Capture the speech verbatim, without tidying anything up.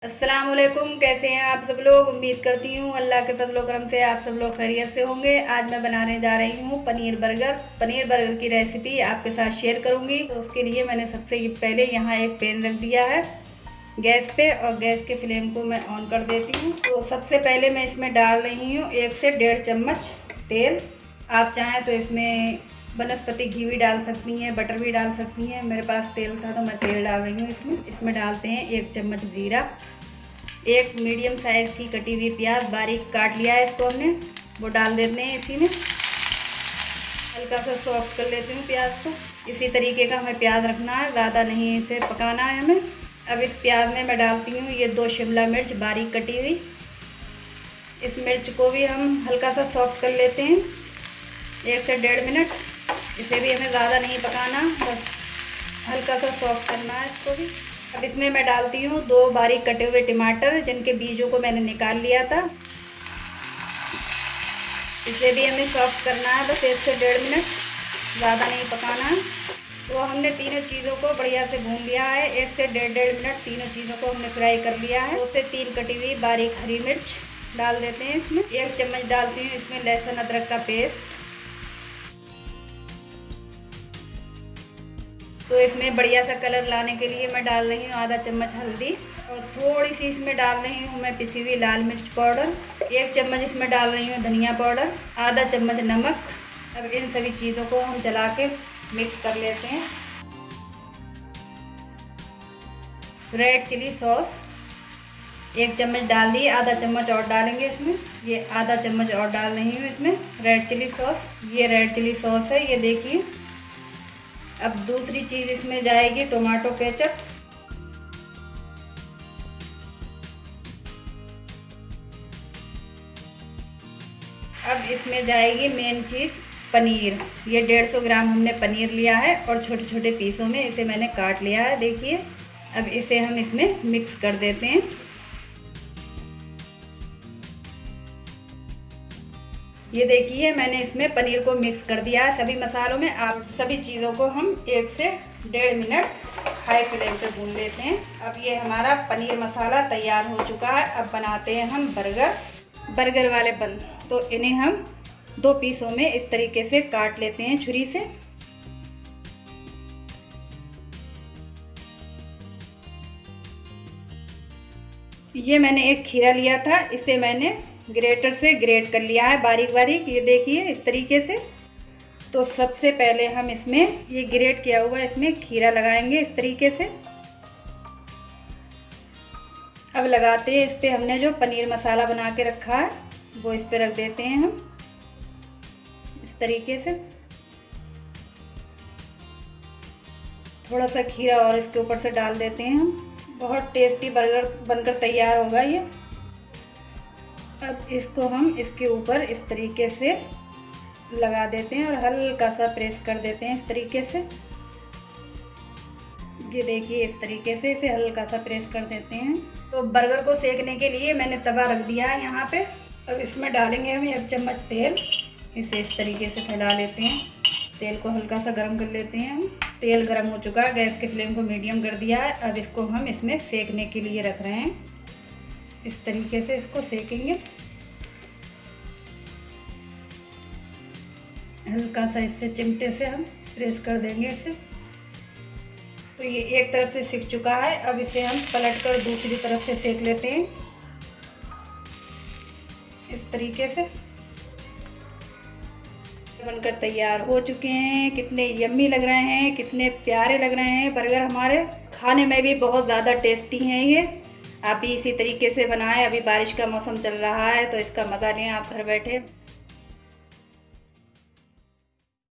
अस्सलाम वालेकुम। कैसे हैं आप सब लोग। उम्मीद करती हूँ अल्लाह के फजल करम से आप सब लोग खैरियत से होंगे। आज मैं बनाने जा रही हूँ पनीर बर्गर। पनीर बर्गर की रेसिपी आपके साथ शेयर करूँगी। तो उसके लिए मैंने सबसे पहले यहाँ एक पैन रख दिया है गैस पे और गैस के फ्लेम को मैं ऑन कर देती हूँ। तो सबसे पहले मैं इसमें डाल रही हूँ एक से डेढ़ चम्मच तेल। आप चाहें तो इसमें वनस्पति घी भी डाल सकती हैं, बटर भी डाल सकती हैं। मेरे पास तेल था तो मैं तेल डाल रही हूँ इसमें। इसमें डालते हैं एक चम्मच ज़ीरा, एक मीडियम साइज़ की कटी हुई प्याज बारीक काट लिया है इसको हमने, वो डाल देते हैं इसी में। हल्का सा सॉफ्ट कर लेती हूँ प्याज को। इसी तरीके का हमें प्याज रखना है, ज़्यादा नहीं इसे पकाना है हमें। अब इस प्याज में मैं डालती हूँ ये दो शिमला मिर्च बारीक कटी हुई। इस मिर्च को भी हम हल्का सा सॉफ्ट कर लेते हैं एक से डेढ़ मिनट। इसे भी हमें ज़्यादा नहीं पकाना, बस हल्का सा सॉफ्ट करना है इसको भी। अब इसमें मैं डालती हूँ दो बारीक कटे हुए टमाटर जिनके बीजों को मैंने निकाल लिया था। इसे भी हमें सॉफ्ट करना है बस एक से डेढ़ मिनट, ज़्यादा नहीं पकाना है। तो हमने तीनों चीज़ों को बढ़िया से भून लिया है। एक से डेढ़ डेढ़ मिनट तीनों चीज़ों को हमने फ्राई कर लिया है। दो से तीन कटी हुई बारीक हरी मिर्च डाल देते हैं इसमें। एक चम्मच डालती हूँ इसमें लहसुन अदरक का पेस्ट। तो इसमें बढ़िया सा कलर लाने के लिए मैं डाल रही हूँ आधा चम्मच हल्दी और थोड़ी सी इसमें डाल रही हूँ मैं पिसी हुई लाल मिर्च पाउडर। एक चम्मच इसमें डाल रही हूँ धनिया पाउडर, आधा चम्मच नमक। अब इन सभी चीज़ों को हम चला के मिक्स कर लेते हैं। रेड चिली सॉस एक चम्मच डाल दी, आधा चम्मच और डालेंगे इसमें। ये आधा चम्मच और डाल रही हूँ इसमें रेड चिली सॉस। ये रेड चिली सॉस है, ये देखिए। अब दूसरी चीज़ इसमें जाएगी टोमेटो केचप। अब इसमें जाएगी मेन चीज़ पनीर। ये डेढ़ सौ ग्राम हमने पनीर लिया है और छोटे छोटे पीसों में इसे मैंने काट लिया है, देखिए। अब इसे हम इसमें मिक्स कर देते हैं। ये देखिए मैंने इसमें पनीर को मिक्स कर दिया है सभी मसालों में। अब सभी चीज़ों को हम एक से डेढ़ मिनट हाई फ्लेम पे भून लेते हैं। अब ये हमारा पनीर मसाला तैयार हो चुका है। अब बनाते हैं हम बर्गर बर्गर वाले बन। तो इन्हें हम दो पीसों में इस तरीके से काट लेते हैं छुरी से। ये मैंने एक खीरा लिया था, इसे मैंने ग्रेटर से ग्रेट कर लिया है बारीक बारीक, ये देखिए इस तरीके से। तो सबसे पहले हम इसमें ये ग्रेट किया हुआ इसमें खीरा लगाएंगे इस तरीके से। अब लगाते हैं इस पे हमने जो पनीर मसाला बना के रखा है वो इस पे रख देते हैं हम इस तरीके से। थोड़ा सा खीरा और इसके ऊपर से डाल देते हैं हम। बहुत टेस्टी बर्गर बनकर तैयार होगा ये। अब इसको हम इसके ऊपर इस तरीके से लगा देते हैं और हल्का सा प्रेस कर देते हैं इस तरीके से। ये देखिए इस तरीके से इसे हल्का सा प्रेस कर देते हैं। तो बर्गर को सेकने के लिए मैंने तवा रख दिया है यहाँ पे। अब इसमें डालेंगे हम एक चम्मच तेल। इसे इस तरीके से फैला लेते हैं। तेल को हल्का सा गर्म कर लेते हैं हम। तेल गर्म हो चुका है, गैस के फ्लेम को मीडियम कर दिया है। अब इसको हम इसमें सेकने के लिए रख रहे हैं। इस तरीके से इसको सेकेंगे, हल्का सा इससे चिमटे से हम प्रेस कर देंगे इसे। तो ये एक तरफ से सिक चुका है। अब इसे हम पलटकर दूसरी तरफ से सेक लेते हैं इस तरीके से। बनकर तैयार हो चुके हैं। कितने यम्मी लग रहे हैं, कितने प्यारे लग रहे हैं बर्गर हमारे। खाने में भी बहुत ज़्यादा टेस्टी हैं ये। आप भी इसी तरीके से बनाएं। अभी बारिश का मौसम चल रहा है तो इसका मज़ा लें आप घर बैठे।